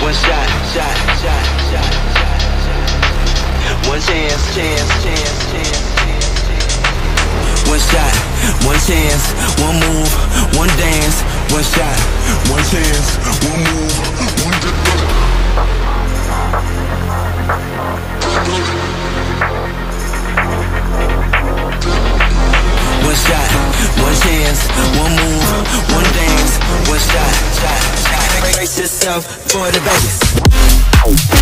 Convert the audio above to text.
one shot, shot, shot, shot, shot, shot. One chance, chance, chance, chance, chance, chance. One shot, one chance, one move, one dance. One shot, one chance, one move, one dance. One shot, one chance, one move, one dance. One shot, shot, shot. Brace yourself for the bass.